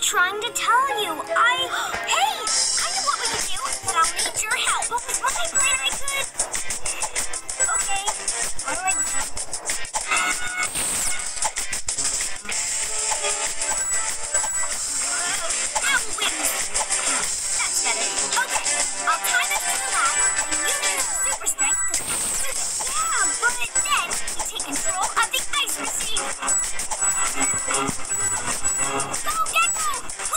trying to tell you. Hey! I know what we can do, but I'll need your help. What was my plan I could? Okay. What do I do? Ow, wait. That's better. Okay. I'll tie this to the lab, and you use super strength to push it. Yeah, but then you take control of the ice machine. Go, Gecko!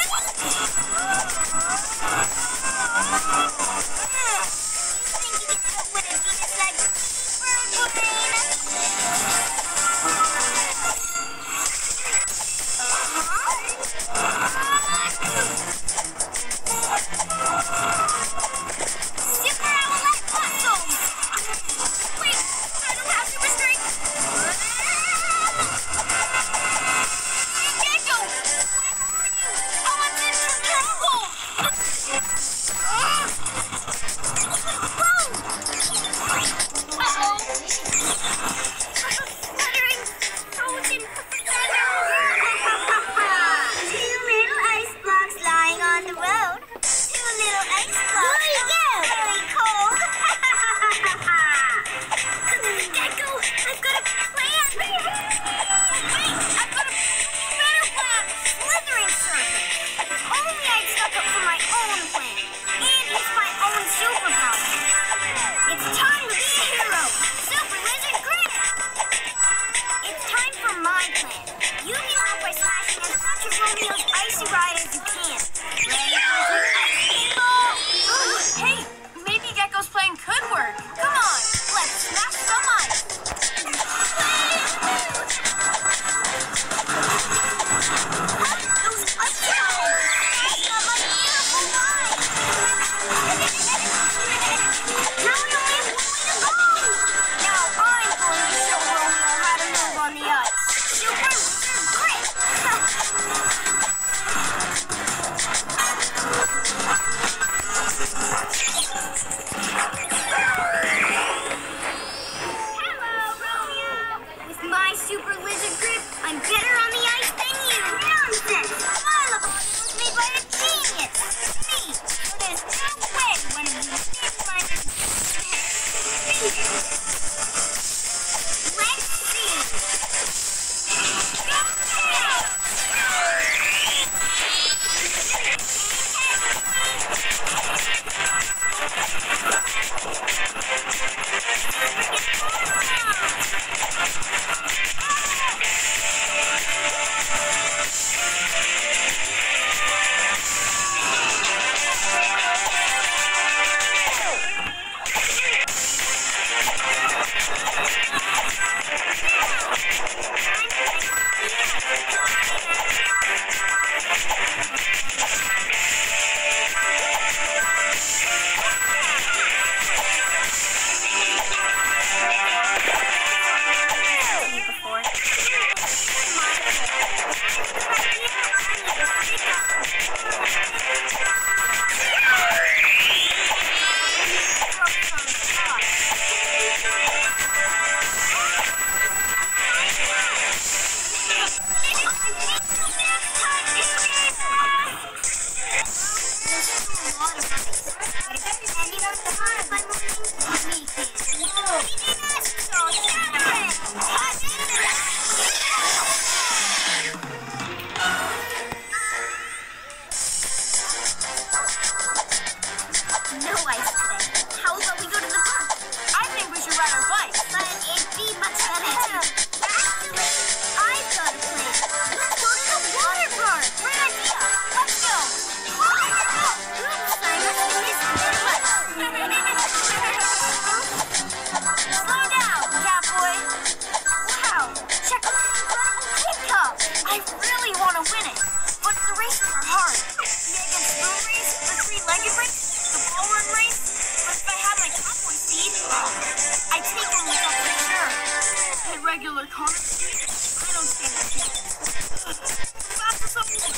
Regular car speed? I don't stand a chance. Fastest up in the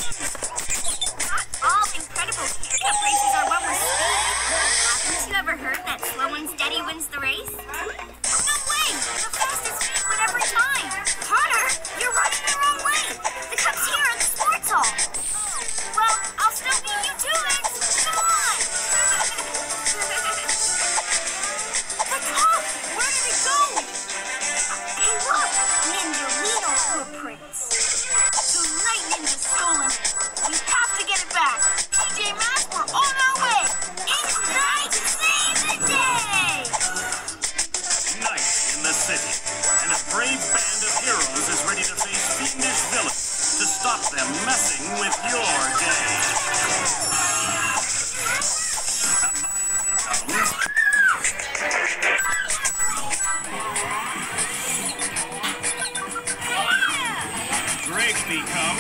game. Not all incredible pickup races are what we're speed. Haven't you ever heard that slow and steady wins the race? No way! The fastest speed win every time! Connor, you're running the wrong way! The cup's here at the sports hall!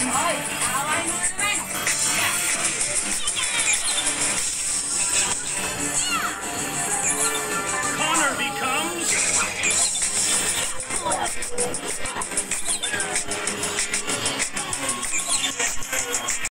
higher.